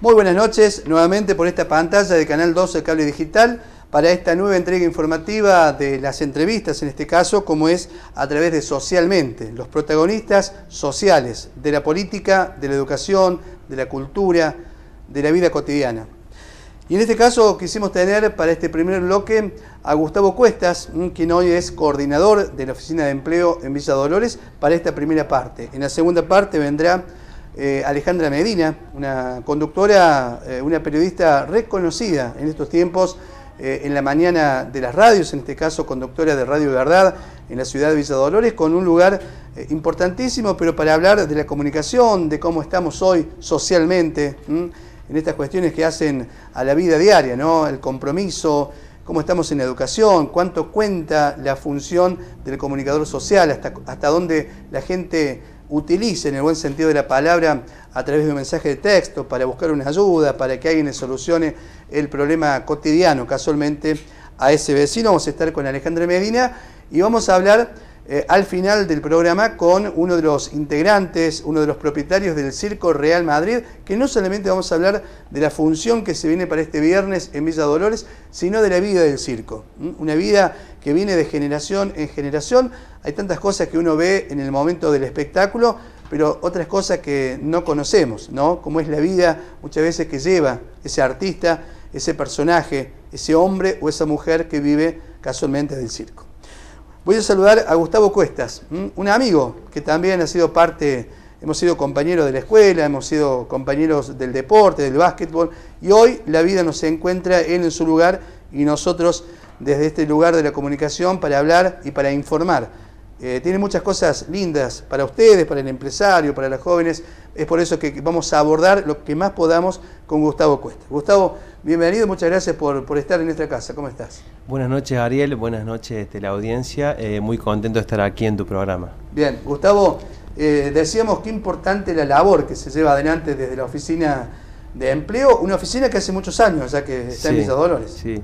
Muy buenas noches, nuevamente por esta pantalla de Canal 12 de Cable Digital, para esta nueva entrega informativa de las entrevistas, en este caso, como es a través de Socialmente, los protagonistas sociales de la política, de la educación, de la cultura, de la vida cotidiana. Y en este caso quisimos tener para este primer bloque a Gustavo Cuestas, quien hoy es coordinador de la Oficina de Empleo en Villa Dolores, para esta primera parte. En la segunda parte vendrá Alejandra Medina, una conductora, una periodista reconocida en estos tiempos en la mañana de las radios, en este caso conductora de Radio Verdad en la ciudad de Villa Dolores, con un lugar importantísimo, pero para hablar de la comunicación, de cómo estamos hoy socialmente, en estas cuestiones que hacen a la vida diaria, ¿no? El compromiso, cómo estamos en la educación, cuánto cuenta la función del comunicador social, hasta dónde la gente utilice, en el buen sentido de la palabra, a través de un mensaje de texto, para buscar una ayuda, para que alguien le solucione el problema cotidiano, casualmente, a ese vecino. Vamos a estar con Alejandra Medina y vamos a hablar al final del programa con uno de los integrantes, uno de los propietarios del Circo Real Madrid, que no solamente vamos a hablar de la función que se viene para este viernes en Villa Dolores, sino de la vida del circo. Una vida que viene de generación en generación. Hay tantas cosas que uno ve en el momento del espectáculo, pero otras cosas que no conocemos, ¿no? Como es la vida muchas veces que lleva ese artista, ese personaje, ese hombre o esa mujer que vive casualmente del circo. Voy a saludar a Gustavo Cuestas, un amigo que también ha sido parte, hemos sido compañeros de la escuela, hemos sido compañeros del deporte, del básquetbol, y hoy la vida nos encuentra él en su lugar y nosotros desde este lugar de la comunicación para hablar y para informar. Tiene muchas cosas lindas para ustedes, para el empresario, para los jóvenes. Es por eso que vamos a abordar lo que más podamos con Gustavo Cuestas. Gustavo, bienvenido, muchas gracias por estar en nuestra casa. ¿Cómo estás? Buenas noches, Ariel, buenas noches la audiencia. Muy contento de estar aquí en tu programa. Bien, Gustavo, decíamos qué importante la labor que se lleva adelante desde la Oficina de Empleo, una oficina que hace muchos años ya que está en Villa Dolores. Sí,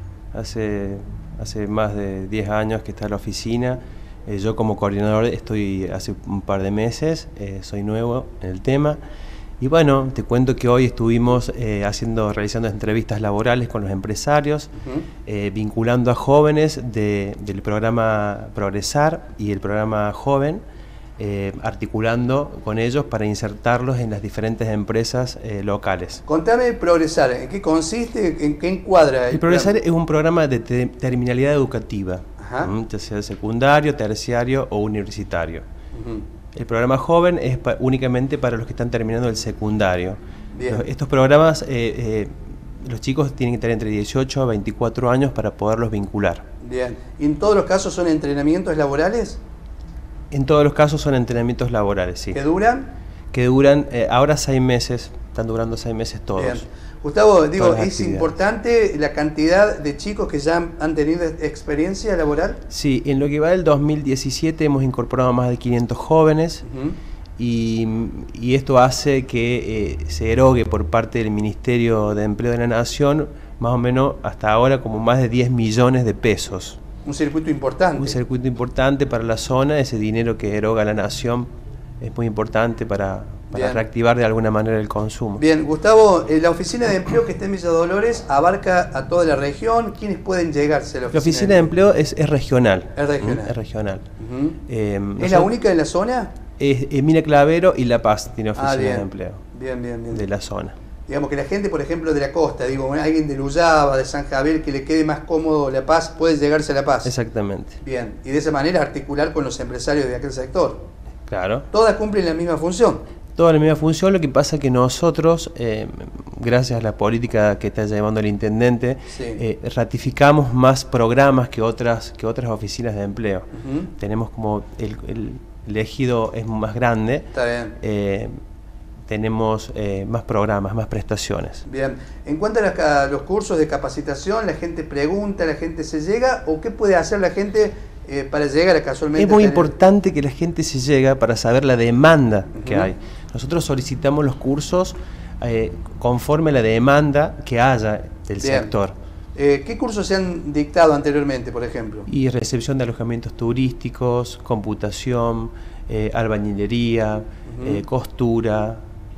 hace más de 10 años que está la oficina. Yo como coordinador estoy hace un par de meses, soy nuevo en el tema. Y bueno, te cuento que hoy estuvimos realizando entrevistas laborales con los empresarios, vinculando a jóvenes del programa Progresar y el programa Joven, articulando con ellos para insertarlos en las diferentes empresas locales. Contame Progresar, ¿en qué consiste, en qué encuadra? El Progresar es un programa de terminalidad educativa, ya sea secundario, terciario o universitario. El programa Joven es únicamente para los que están terminando el secundario. Estos programas, los chicos tienen que tener entre 18 a 24 años para poderlos vincular. Bien. ¿Y en todos los casos son entrenamientos laborales? En todos los casos son entrenamientos laborales, sí. ¿Que duran? Que duran ahora 6 meses, están durando 6 meses todos. Bien. Gustavo, digo, ¿es importante la cantidad de chicos que ya han tenido experiencia laboral? Sí, en lo que va del 2017 hemos incorporado más de 500 jóvenes y esto hace que se erogue por parte del Ministerio de Empleo de la Nación más o menos hasta ahora como más de 10 millones de pesos. Un circuito importante. Un circuito importante para la zona, ese dinero que eroga la Nación es muy importante para reactivar de alguna manera el consumo. Bien, Gustavo, la Oficina de Empleo que está en Villa Dolores abarca a toda la región. ¿Quiénes pueden llegarse a la Oficina? La Oficina de Empleo es regional. Es regional. Es regional. ¿Es la única en la zona? Mina Clavero y La Paz tiene oficina de empleo. Bien. De la zona. Digamos que la gente, por ejemplo, de la costa, alguien de Luyaba, de San Javier, que le quede más cómodo La Paz, puede llegarse a La Paz. Exactamente. Bien, y de esa manera articular con los empresarios de aquel sector. Claro. Todas cumplen la misma función. Toda la misma función, lo que pasa que nosotros, gracias a la política que está llevando el intendente, ratificamos más programas que otras oficinas de empleo. Tenemos como el ejido es más grande. Está bien. Tenemos más programas, más prestaciones. Bien. En cuanto a los cursos de capacitación, ¿la gente pregunta, la gente se llega o qué puede hacer la gente para llegar a casualmente? Es muy importante que la gente se llegue para saber la demanda que hay. Nosotros solicitamos los cursos conforme a la demanda que haya del sector. ¿Qué cursos se han dictado anteriormente, por ejemplo? Y recepción de alojamientos turísticos, computación, albañilería, costura,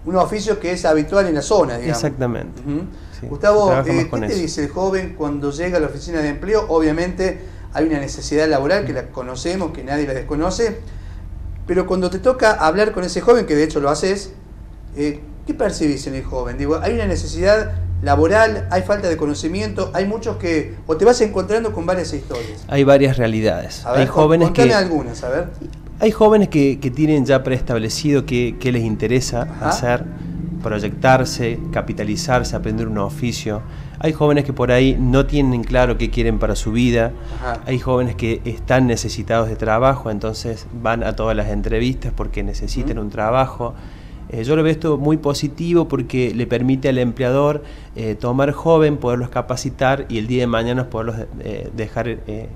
un oficio que es habitual en la zona, digamos. Exactamente. Sí, Gustavo, ¿qué con te eso. dice el joven cuando llega a la oficina de empleo? Obviamente hay una necesidad laboral que la conocemos, que nadie la desconoce, pero cuando te toca hablar con ese joven, que de hecho lo haces, ¿qué percibís en el joven? Digo, ¿hay una necesidad laboral? ¿Hay falta de conocimiento? Hay muchos que... o te vas encontrando con varias historias. Hay varias realidades. A ver, hay jóvenes contame que... algunas, a ver. Hay jóvenes que tienen ya preestablecido qué les interesa hacer, proyectarse, capitalizarse, aprender un oficio. Hay jóvenes que por ahí no tienen claro qué quieren para su vida. Hay jóvenes que están necesitados de trabajo, entonces van a todas las entrevistas porque necesitan un trabajo. Yo lo veo esto muy positivo porque le permite al empleador tomar joven, poderlos capacitar y el día de mañana poderlos dejar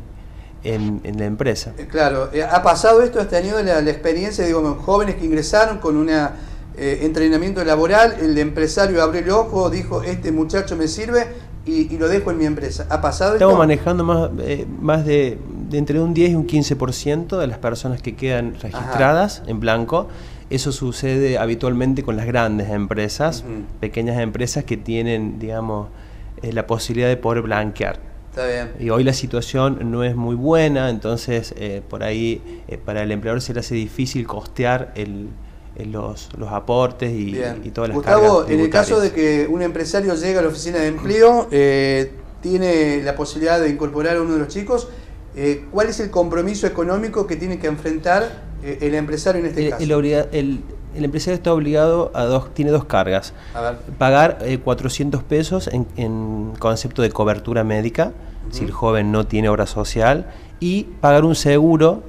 en la empresa. Claro, ¿ha pasado esto? ¿Has tenido la experiencia, digo, jóvenes que ingresaron con un entrenamiento laboral, el empresario abrió el ojo, dijo, este muchacho me sirve y lo dejo en mi empresa? ¿Ha pasado esto? Estamos manejando más de entre un 10 y un 15% de las personas que quedan registradas en blanco. Eso sucede habitualmente con las grandes empresas, pequeñas empresas que tienen, digamos, la posibilidad de poder blanquear. Está bien. Y hoy la situación no es muy buena, entonces por ahí para el empleador se le hace difícil costear los aportes y todas las Gustavo, cargas tributarias. En el caso de que un empresario llega a la oficina de empleo, tiene la posibilidad de incorporar a uno de los chicos, ¿cuál es el compromiso económico que tiene que enfrentar el empresario en este caso? El empresario está obligado tiene dos cargas. A ver. Pagar 400 pesos en concepto de cobertura médica, si el joven no tiene obra social, y pagar un seguro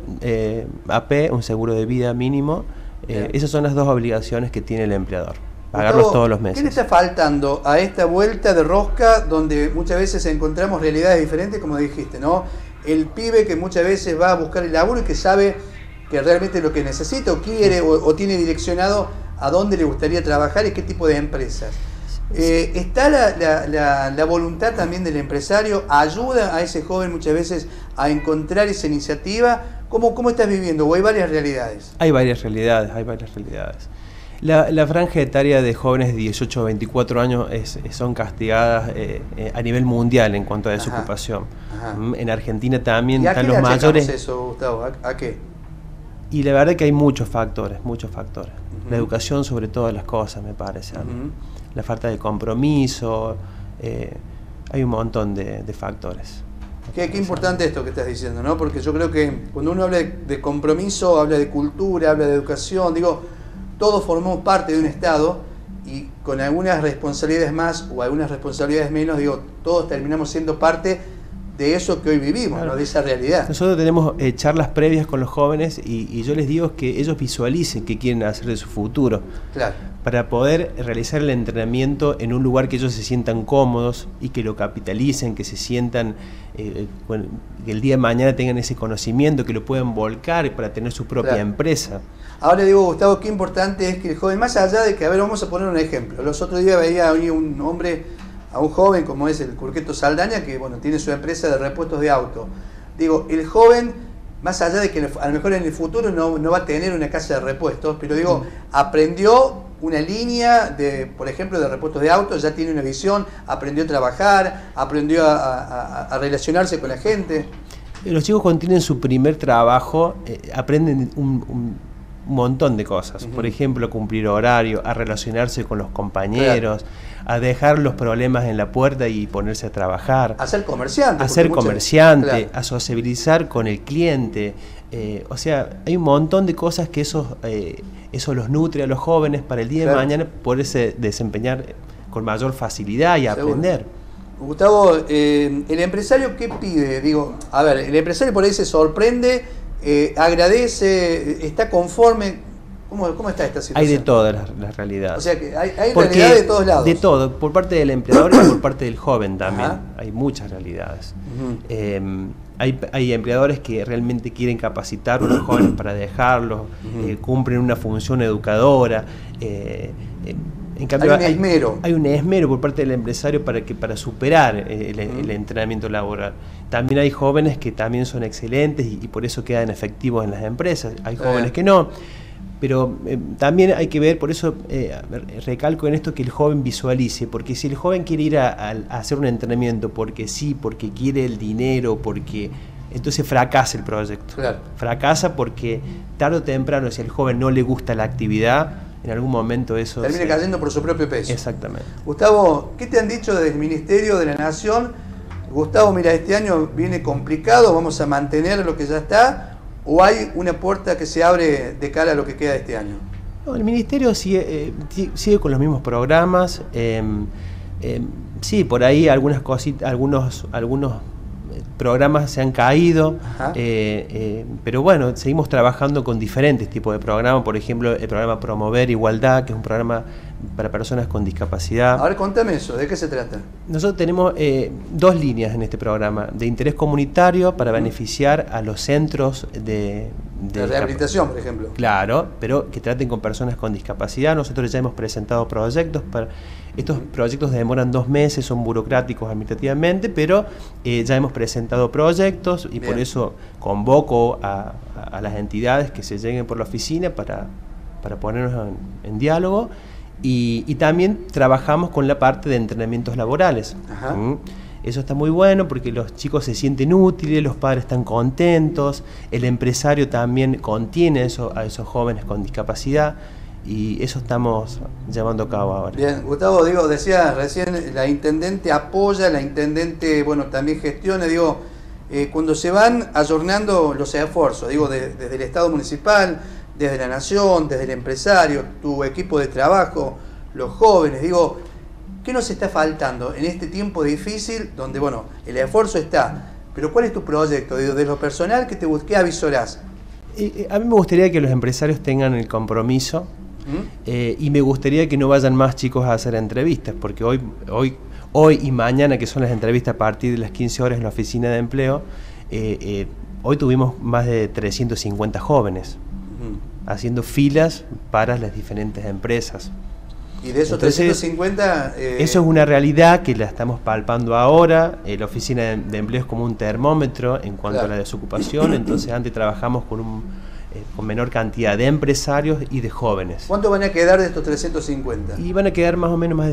AP, un seguro de vida mínimo. Esas son las dos obligaciones que tiene el empleador. Pagarlos Gustavo, todos los meses. ¿qué le está faltando a esta vuelta de rosca donde muchas veces encontramos realidades diferentes, como dijiste, ¿no? El pibe que muchas veces va a buscar el laburo y que sabe que realmente lo que necesita o quiere o tiene direccionado a dónde le gustaría trabajar y qué tipo de empresas. ¿Está la voluntad también del empresario? ¿Ayuda a ese joven muchas veces a encontrar esa iniciativa? ¿Cómo estás viviendo? ¿O hay varias realidades? Hay varias realidades, hay varias realidades. La franja etaria de jóvenes de 18 a 24 años son castigadas a nivel mundial en cuanto a desocupación. En Argentina también están los mayores. ¿Y a qué le achacamos eso, Gustavo? ¿A qué? Y la verdad que hay muchos factores, muchos factores. La educación sobre todas las cosas, me parece a mí. La falta de compromiso, hay un montón de factores. Qué importante esto que estás diciendo, ¿no? Porque yo creo que cuando uno habla de compromiso, habla de cultura, habla de educación, digo, todos formamos parte de un Estado y con algunas responsabilidades más o algunas responsabilidades menos, digo, todos terminamos siendo parte de eso que hoy vivimos, claro, ¿no? De esa realidad. Nosotros tenemos charlas previas con los jóvenes y yo les digo que ellos visualicen qué quieren hacer de su futuro. Claro. Para poder realizar el entrenamiento en un lugar que ellos se sientan cómodos y que lo capitalicen, que se sientan, que el día de mañana tengan ese conocimiento, que lo puedan volcar para tener su propia empresa. Ahora digo, Gustavo, qué importante es que el joven, más allá de que, a ver, vamos a poner un ejemplo. Los otros días veía a un hombre, a un joven como es el Curqueto Saldaña, que bueno, tiene su empresa de repuestos de auto. Digo, el joven, más allá de que a lo mejor en el futuro no va a tener una casa de repuestos, pero digo, aprendió una línea de, por ejemplo, de repuestos de autos, ya tiene una visión, aprendió a trabajar, aprendió a relacionarse con la gente. Los chicos cuando tienen su primer trabajo aprenden un montón de cosas. Por ejemplo, a cumplir horario, a relacionarse con los compañeros, a dejar los problemas en la puerta y ponerse a trabajar. A ser comerciante. A sociabilizar con el cliente. O sea, hay un montón de cosas que eso los nutre a los jóvenes para el día de mañana poderse desempeñar con mayor facilidad y aprender. Gustavo, ¿el empresario qué pide? Digo, a ver, el empresario por ahí se sorprende, agradece, está conforme. ¿Cómo está esta situación? Hay de todas las realidades. O sea que hay realidad de todos lados. De todo, por parte del empleador y por parte del joven también. Hay muchas realidades. Hay empleadores que realmente quieren capacitar a los jóvenes para dejarlos, cumplen una función educadora. En cambio, hay un esmero por parte del empresario para superar el entrenamiento laboral. También hay jóvenes que también son excelentes y por eso quedan efectivos en las empresas. Hay jóvenes que no. Pero también hay que ver, por eso recalco en esto, que el joven visualice, porque si el joven quiere ir a hacer un entrenamiento porque sí, porque quiere el dinero, porque entonces fracasa el proyecto. Claro. Fracasa porque tarde o temprano, si al joven no le gusta la actividad, en algún momento eso termina cayendo por su propio peso. Exactamente. Gustavo, ¿qué te han dicho desde el Ministerio de la Nación? Gustavo, mira, este año viene complicado, vamos a mantener lo que ya está, ¿o hay una puerta que se abre de cara a lo que queda de este año? No, el Ministerio sigue con los mismos programas. Sí, por ahí algunas cositas, algunos programas se han caído, pero bueno, seguimos trabajando con diferentes tipos de programas. Por ejemplo, el programa Promover Igualdad, que es un programa para personas con discapacidad. Ahora contame eso, ¿de qué se trata? Nosotros tenemos dos líneas en este programa: de interés comunitario para beneficiar a los centros de rehabilitación, por ejemplo. Claro, pero que traten con personas con discapacidad. Nosotros ya hemos presentado proyectos. Estos proyectos demoran 2 meses, son burocráticos administrativamente, pero ya hemos presentado proyectos y Bien. Por eso convoco a las entidades que se lleguen por la oficina para ponernos en diálogo. Y también trabajamos con la parte de entrenamientos laborales. Eso está muy bueno porque los chicos se sienten útiles, los padres están contentos, el empresario también contiene a esos jóvenes con discapacidad, y eso estamos llevando a cabo ahora. Bien, Gustavo, decía recién, la intendente apoya, la intendente, bueno, también gestiona, cuando se van ayornando los esfuerzos, desde el Estado municipal, desde la Nación, desde el empresario, tu equipo de trabajo, los jóvenes, ¿qué nos está faltando en este tiempo difícil donde, bueno, el esfuerzo está, pero cuál es tu proyecto? De lo personal, ¿qué avisorás? A mí me gustaría que los empresarios tengan el compromiso y me gustaría que no vayan más chicos a hacer entrevistas, porque hoy y mañana, que son las entrevistas a partir de las 15 horas en la oficina de empleo, hoy tuvimos más de 350 jóvenes haciendo filas para las diferentes empresas. Y de esos 350... Eso es una realidad que la estamos palpando ahora. La oficina de empleo es como un termómetro en cuanto a la desocupación. Entonces antes trabajamos con menor cantidad de empresarios y de jóvenes. ¿Cuánto van a quedar de estos 350? Y van a quedar más o menos más de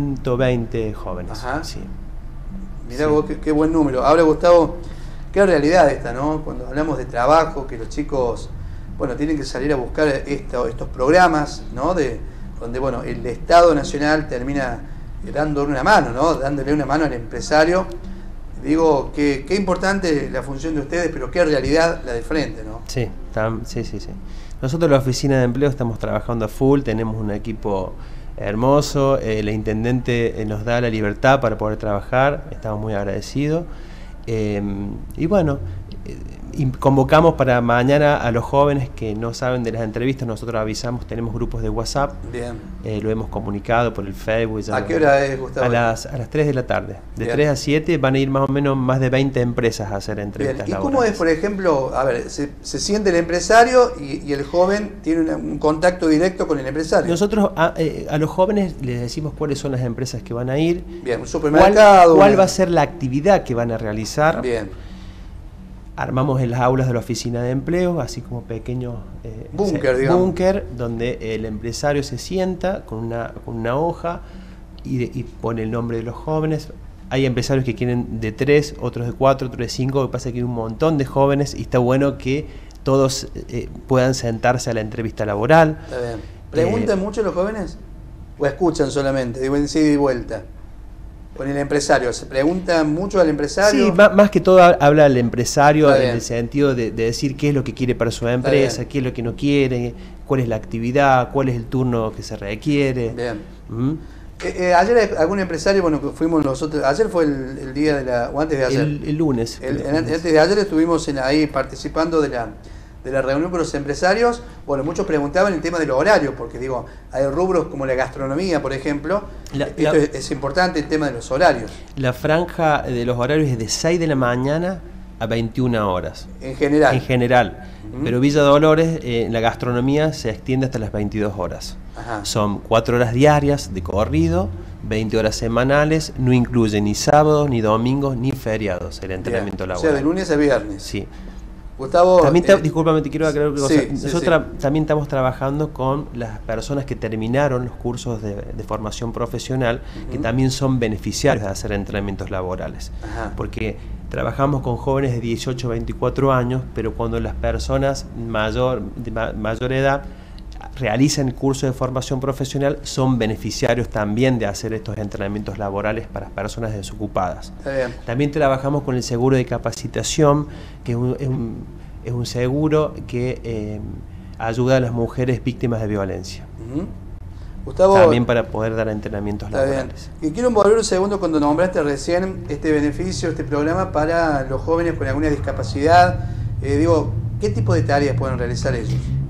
120 jóvenes. Ajá. Sí. Mirá vos, qué buen número. Ahora, Gustavo, qué realidad esta, ¿no? Cuando hablamos de trabajo, que los chicos, bueno, tienen que salir a buscar estos programas, ¿no? Donde, bueno, el Estado Nacional termina dándole una mano, ¿no? Dándole una mano al empresario. Qué importante la función de ustedes, pero qué realidad la de frente, ¿no? Sí. Nosotros en la oficina de empleo estamos trabajando a full, tenemos un equipo hermoso, la intendente nos da la libertad para poder trabajar, estamos muy agradecidos. Y bueno, convocamos para mañana a los jóvenes que no saben de las entrevistas, nosotros avisamos, tenemos grupos de WhatsApp. Bien. Lo hemos comunicado por el Facebook. ¿A qué hora es, Gustavo? A las 3 de la tarde. De 3 a 7 van a ir más o menos más de 20 empresas a hacer entrevistas. Bien. ¿Y cómo es, por ejemplo, se siente el empresario y el joven tiene un contacto directo con el empresario? Nosotros a los jóvenes les decimos cuáles son las empresas que van a ir. Bien, un supermercado. ¿Cuál va a ser la actividad que van a realizar? Bien. Armamos en las aulas de la oficina de empleo, así como pequeños búnker, donde el empresario se sienta con una hoja y pone el nombre de los jóvenes. Hay empresarios que quieren de 3, otros de 4, otros de 5, lo que pasa es que hay un montón de jóvenes y está bueno que todos puedan sentarse a la entrevista laboral. Está bien. ¿Preguntan mucho los jóvenes? ¿O escuchan solamente? En sí y vuelta. Con el empresario, ¿se pregunta mucho al empresario? Sí, más que todo habla al empresario en el sentido de decir qué es lo que quiere para su empresa, qué es lo que no quiere, cuál es la actividad, cuál es el turno que se requiere. Bien. Ayer algún empresario, bueno, que fuimos nosotros, ayer fue el día o antes de ayer. El lunes. Antes de ayer estuvimos ahí participando de la reunión con los empresarios. Bueno, muchos preguntaban el tema del horario, porque hay rubros como la gastronomía, por ejemplo. Es importante el tema de los horarios. La franja de los horarios es de 6 de la mañana a 21 horas. En general. En general. Pero Villa Dolores, la gastronomía se extiende hasta las 22 horas. Ajá. Son 4 horas diarias de corrido, 20 horas semanales, no incluye ni sábados, ni domingos, ni feriados el entrenamiento laboral. O sea, de lunes a viernes. Sí. Gustavo, también discúlpame, te quiero aclarar una cosa. Sí, Nosotros también estamos trabajando con las personas que terminaron los cursos de formación profesional, que también son beneficiarios de hacer entrenamientos laborales. Porque trabajamos con jóvenes de 18 a 24 años, pero cuando las personas de mayor edad realizan el curso de formación profesional, son beneficiarios también de hacer estos entrenamientos laborales para personas desocupadas. También trabajamos con el seguro de capacitación, que es un seguro que ayuda a las mujeres víctimas de violencia. Gustavo, también para poder dar entrenamientos laborales. Y quiero volver un segundo cuando nombraste recién este beneficio, este programa para los jóvenes con alguna discapacidad. ¿Qué tipo de tareas pueden realizar ellos?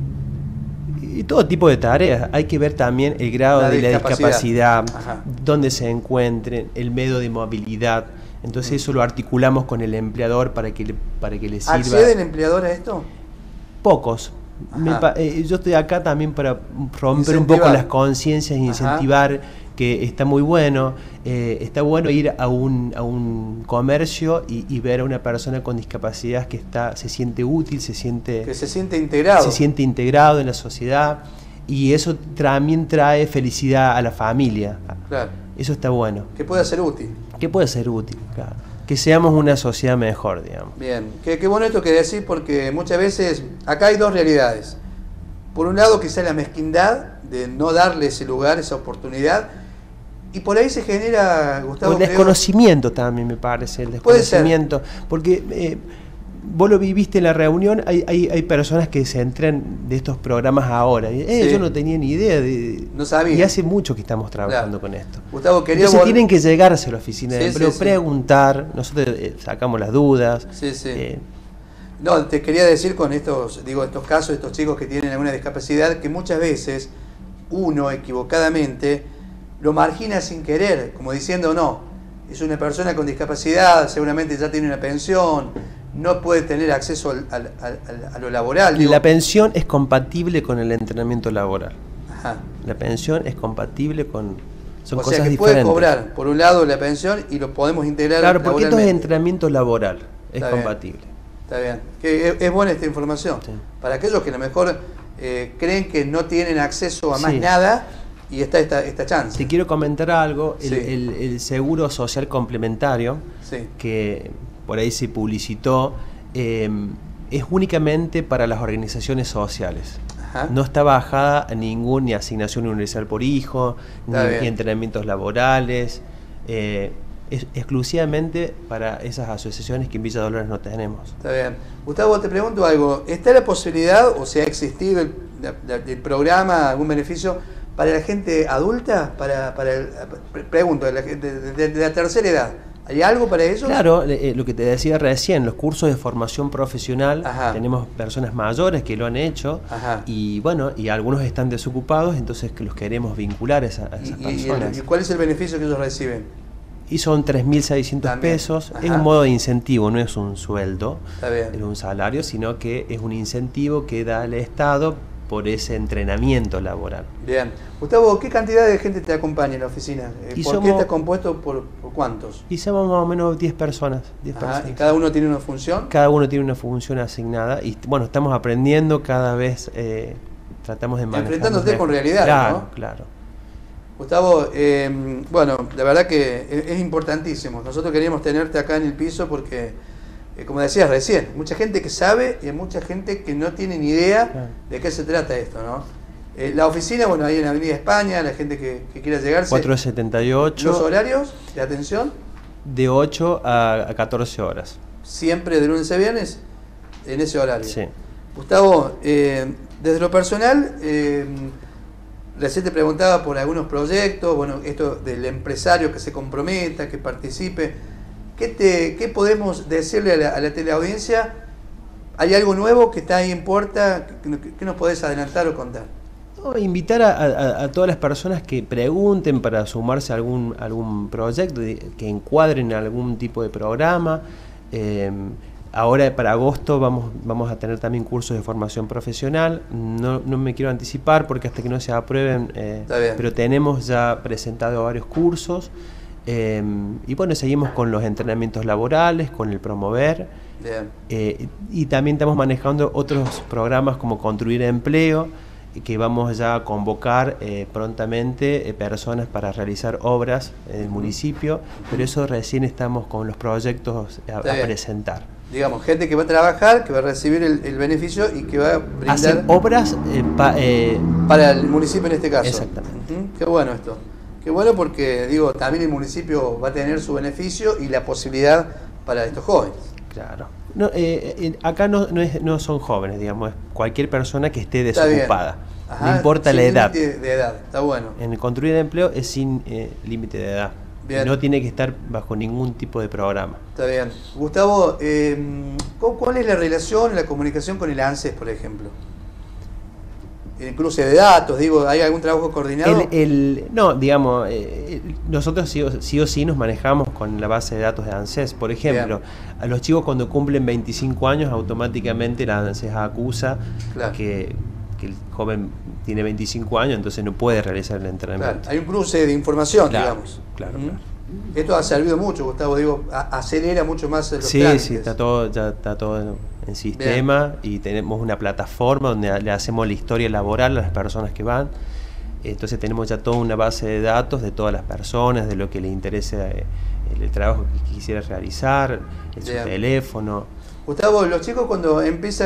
Y todo tipo de tareas. Hay que ver también el grado de la discapacidad, dónde se encuentren, el medio de movilidad. Entonces eso lo articulamos con el empleador para que le sirva. ¿Accede el empleador a esto? Pocos. Yo estoy acá también para romper un poco las conciencias e incentivar, que está muy bueno. Está bueno ir a un comercio y ver a una persona con discapacidad que se siente útil, se siente integrado en la sociedad, y eso también trae felicidad a la familia. Claro. Eso está bueno. Que pueda ser útil. Que pueda ser útil, claro. Que seamos una sociedad mejor, digamos. Bien, qué bueno esto que decís, porque muchas veces acá hay dos realidades. Por un lado, quizá la mezquindad de no darle ese lugar, esa oportunidad, y por ahí se genera, Gustavo, el desconocimiento también, me parece, el desconocimiento. Porque vos lo viviste en la reunión, hay personas que se entran de estos programas ahora. Yo no tenía ni idea. No sabía. Y hace mucho que estamos trabajando con esto. Gustavo, entonces tienen que llegarse a la oficina de empleo, preguntar, nosotros sacamos las dudas. No, te quería decir con estos casos, estos chicos que tienen alguna discapacidad, que muchas veces uno equivocadamente lo margina sin querer, como diciendo, no, es una persona con discapacidad, seguramente ya tiene una pensión, no puede tener acceso a lo laboral. La pensión es compatible con el entrenamiento laboral. La pensión es compatible con... Son cosas diferentes. Puede cobrar, por un lado, la pensión y lo podemos integrar. Claro, porque esto es entrenamiento laboral, es compatible. Está bien. Es buena esta información. Para aquellos que a lo mejor creen que no tienen acceso a más nada, y está esta chance. Te quiero comentar algo. El seguro social complementario, que por ahí se publicitó, es únicamente para las organizaciones sociales. No está bajada a ni asignación universal por hijo, ni entrenamientos laborales. Es exclusivamente para esas asociaciones que en Villa Dolores no tenemos. Está bien. Gustavo, te pregunto algo. ¿Está la posibilidad, o si ha existido el programa, algún beneficio para la gente adulta? Pregunto, de la tercera edad. ¿Hay algo para ellos? Claro, lo que te decía recién, los cursos de formación profesional, tenemos personas mayores que lo han hecho, y bueno, y algunos están desocupados, entonces que los queremos vincular a esas personas. ¿Y cuál es el beneficio que ellos reciben? Y son 3.600 pesos, es un modo de incentivo, no es un sueldo, es un salario, sino que es un incentivo que da el Estado por ese entrenamiento laboral. Bien. Gustavo, ¿qué cantidad de gente te acompaña en la oficina? ¿Por qué está compuesto por cuántos? Y somos más o menos 10 personas. ¿Y cada uno tiene una función? Cada uno tiene una función asignada, y bueno, estamos aprendiendo cada vez, tratamos de manejar. Enfrentándote con realidad, claro, ¿no? Claro. Gustavo, bueno, la verdad que es importantísimo. Nosotros queríamos tenerte acá en el piso porque, como decías recién, mucha gente que sabe y hay mucha gente que no tiene ni idea de qué se trata esto, ¿no? La oficina, bueno, ahí en Avenida España, la gente que quiera llegarse. 478. ¿Los horarios de atención? De 8 a 14 horas. ¿Siempre de lunes a viernes? En ese horario. Sí. Gustavo, desde lo personal, recién te preguntaba por algunos proyectos, bueno, esto del empresario que se comprometa, que participe. ¿Qué podemos decirle a la teleaudiencia? ¿Hay algo nuevo que está ahí en puerta? ¿Qué nos podés adelantar o contar? Invitar a todas las personas que pregunten para sumarse a algún proyecto, que encuadren algún tipo de programa. Ahora para agosto vamos a tener también cursos de formación profesional. No me quiero anticipar porque hasta que no se aprueben, pero tenemos ya presentado varios cursos. Y bueno, seguimos con los entrenamientos laborales, con el promover. Y también estamos manejando otros programas como Construir Empleo, que vamos ya a convocar prontamente personas para realizar obras en el municipio, pero eso recién estamos con los proyectos a presentar. Digamos, gente que va a trabajar, que va a recibir el beneficio y que va a brindar... Hacer obras para el municipio en este caso. Exactamente. Qué bueno esto. Qué bueno porque, digo, también el municipio va a tener su beneficio y la posibilidad para estos jóvenes. Claro. No, acá no son jóvenes, digamos, es cualquier persona que esté desocupada. Ajá, no importa la edad. Sin límite de edad, está bueno. En el Construir Empleo es sin límite de edad. Bien. No tiene que estar bajo ningún tipo de programa. Está bien. Gustavo, ¿cuál es la relación, la comunicación con el ANSES, por ejemplo? El cruce de datos, digo, ¿hay algún trabajo coordinado? No, digamos, nosotros sí o sí nos manejamos con la base de datos de ANSES. Por ejemplo, a los chicos cuando cumplen 25 años, automáticamente la ANSES acusa que el joven tiene 25 años, entonces no puede realizar el entrenamiento. Claro, hay un cruce de información, digamos. Claro. Esto ha servido mucho, Gustavo, digo, acelera mucho más los trámites. Sí, está todo en sistema. Bien. Y tenemos una plataforma donde le hacemos la historia laboral a las personas que van. Entonces tenemos ya toda una base de datos de todas las personas, de lo que les interesa el trabajo que quisiera realizar, su teléfono. Gustavo, los chicos cuando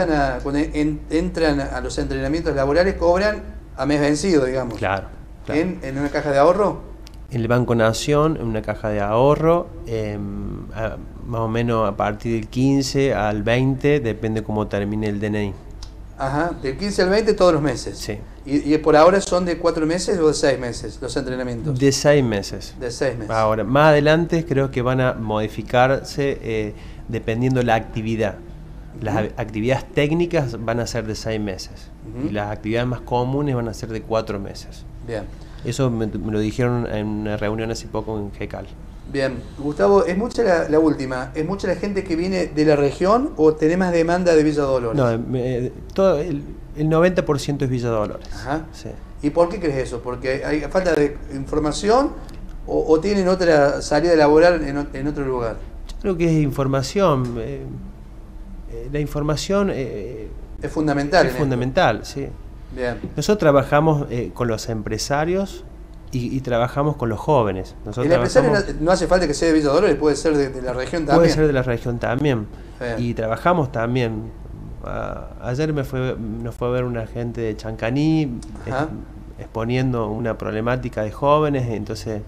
entran a los entrenamientos laborales cobran a mes vencido, digamos. Claro. ¿En una caja de ahorro? En el Banco Nación, en una caja de ahorro, más o menos a partir del 15 al 20, depende cómo termine el DNI. Ajá, del 15 al 20 todos los meses. Sí. ¿Y por ahora son de 4 meses o de 6 meses los entrenamientos? De 6 meses. De 6 meses. Ahora, más adelante creo que van a modificarse dependiendo la actividad. Las actividades técnicas van a ser de 6 meses y las actividades más comunes van a ser de 4 meses. Bien. Eso me lo dijeron en una reunión hace poco en GECAL. Bien. Gustavo, ¿es mucha la última? ¿Es mucha la gente que viene de la región o tenés más demanda de Villa Dolores? No, el 90% es Villa Dolores. Ajá. Sí. ¿Y por qué crees eso? ¿Porque hay falta de información o tienen otra salida laboral en otro lugar? Yo creo que es información. La información es fundamental. Es fundamental, sí. Bien. Nosotros trabajamos con los empresarios y trabajamos con los jóvenes. El empresario no hace falta que sea de Villa Dolores, puede ser de la región también. Puede ser de la región también. Y trabajamos también. Ayer nos fue a ver una gente de Chancaní exponiendo una problemática de jóvenes, entonces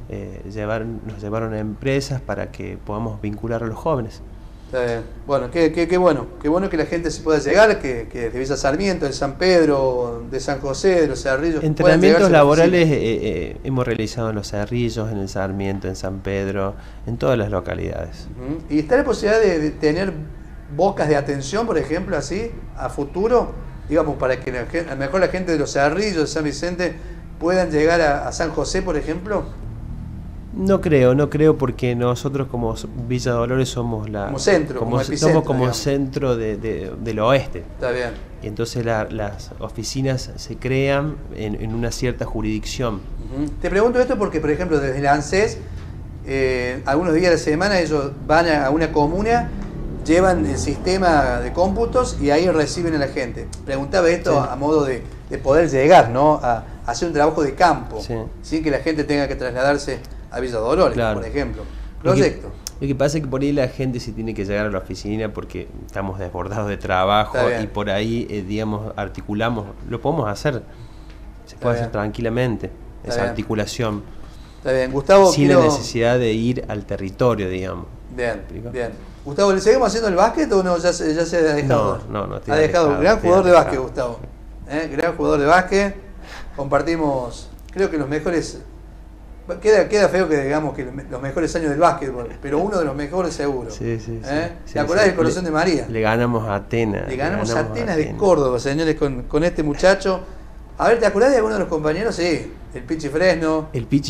nos llevaron a empresas para que podamos vincular a los jóvenes. Bueno, qué bueno que la gente se pueda llegar, que de Villa Sarmiento, de San Pedro, de San José, de los Cerrillos. Entrenamientos laborales hemos realizado en los Cerrillos, en el Sarmiento, en San Pedro, en todas las localidades. ¿Y está la posibilidad de tener bocas de atención, por ejemplo, así, a futuro? Digamos, para que a lo mejor la gente de los Cerrillos, de San Vicente, puedan llegar a San José, por ejemplo. No creo porque nosotros como Villa Dolores somos como centro, somos como centro del oeste. Está bien. Y entonces las oficinas se crean en una cierta jurisdicción. Te pregunto esto porque, por ejemplo, desde el ANSES, algunos días de la semana ellos van a una comuna, llevan el sistema de cómputos y ahí reciben a la gente. Preguntaba esto a modo de poder llegar, ¿no? A hacer un trabajo de campo, sin que la gente tenga que trasladarse a Villa Dolores, por ejemplo. Proyecto. Lo que pasa es que por ahí la gente se tiene que llegar a la oficina porque estamos desbordados de trabajo y por ahí, digamos, articulamos. Lo podemos hacer, se puede hacer tranquilamente, esa articulación. Está bien, Gustavo. Sin la necesidad de ir al territorio, digamos. Bien. Gustavo, ¿le seguimos haciendo el básquet o no? Ya se ha dejado. No. Ha dejado. Gran jugador de básquet, Gustavo. Gran jugador de básquet. Compartimos, creo que los mejores. Queda feo que digamos que los mejores años del básquetbol, pero uno de los mejores seguro. Sí. ¿Te acordás del Corazón de María? Le ganamos a Atenas. Le ganamos a Atenas de Córdoba, señores, con este muchacho. A ver, ¿te acordás de alguno de los compañeros? Sí, el Pichi Fresno.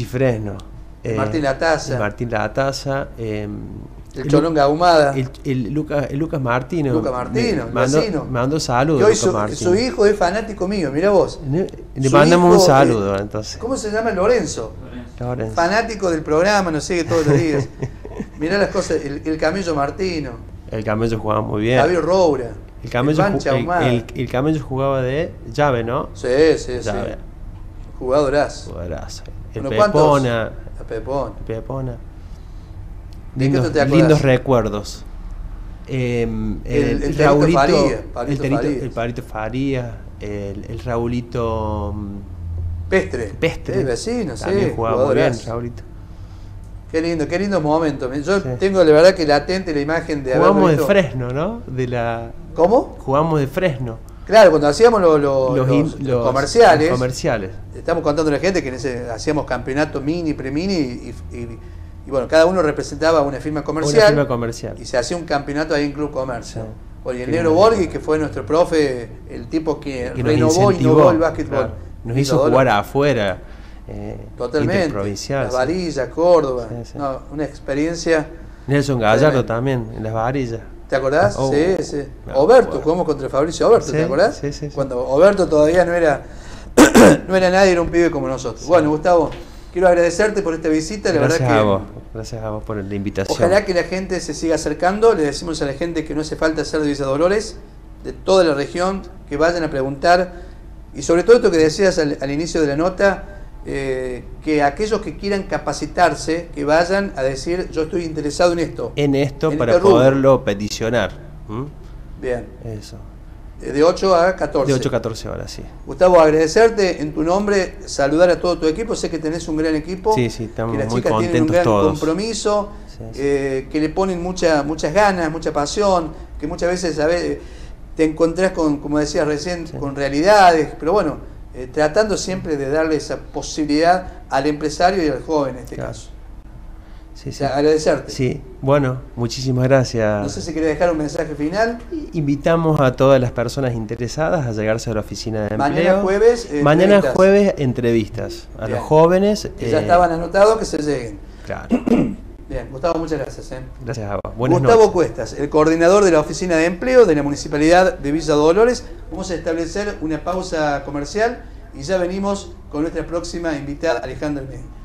Martín Latasa. El Cholón Gahumada. El Lucas Martino. Mandó saludos. Hoy su hijo es fanático mío, mirá vos. Le mandamos un saludo, entonces. ¿Cómo se llama? Lorenzo. Lorenzo. Fanático del programa, nos sigue todos los días. Mirá las cosas, el Camello Martino. El Camello jugaba muy bien. Javier Roura. El Camello, el Camello jugaba de llave, ¿no? Sí, llave. Jugadorazo. Jugadorazo. El Bueno, Pepona. La Pepona. El Pepona. ¿De qué te acordás? Lindos recuerdos. El Raulito Faría, el Parito Faría, el Raulito Pestre, vecino, también sí, jugaba muy bien, Raulito. Qué lindo momento. Yo tengo la verdad que latente la imagen de jugamos haberlo visto. de Fresno, ¿no? ¿Cómo? Jugamos de Fresno. Claro, cuando hacíamos los comerciales. Los comerciales. Estamos contando a la gente que hacíamos campeonato mini, pre-mini y bueno, cada uno representaba una firma comercial. Y se hacía un campeonato ahí en Club Comercio. Sí. Y el Negro Borghi, que fue nuestro profe, el tipo que renovó y innovó el básquetbol. Claro. Nos hizo jugar afuera. Totalmente. Provincial. Las Varillas, Córdoba. Sí. No, una experiencia. Nelson Gallardo también, en Las Varillas. ¿Te acordás? Sí. Oberto, jugamos contra Fabricio Oberto, ¿te acordás? Sí. Cuando Oberto todavía no era nadie, era un pibe como nosotros. Sí. Bueno, Gustavo, quiero agradecerte por esta visita. Gracias a vos por la invitación. Ojalá que la gente se siga acercando. Le decimos a la gente que no hace falta ser de Villa Dolores, de toda la región, que vayan a preguntar. Y sobre todo esto que decías al inicio de la nota, que aquellos que quieran capacitarse, que vayan a decir, yo estoy interesado en esto. Para poderlo peticionar. Bien. Eso. De 8 a 14. De 8 a 14 horas, sí. Gustavo, agradecerte en tu nombre, saludar a todo tu equipo. Sé que tenés un gran equipo. Sí, estamos que las muy chicas contentos tienen un gran todos. compromiso, que le ponen muchas ganas, mucha pasión, que muchas veces te encontrás con, como decías recién, con realidades, pero bueno, tratando siempre de darle esa posibilidad al empresario y al joven en este caso. Sí. O sea, agradecerte. Sí, bueno, muchísimas gracias. No sé si querés dejar un mensaje final. Invitamos a todas las personas interesadas a llegarse a la oficina de empleo. Mañana jueves, entrevistas a los jóvenes. Que ya estaban anotados, que se lleguen. Claro. Bien, Gustavo, muchas gracias. Gracias a vos. Buenas Gustavo noches. Cuestas, el coordinador de la Oficina de Empleo de la Municipalidad de Villa Dolores. Vamos a establecer una pausa comercial y ya venimos con nuestra próxima invitada, Alejandra Almeida.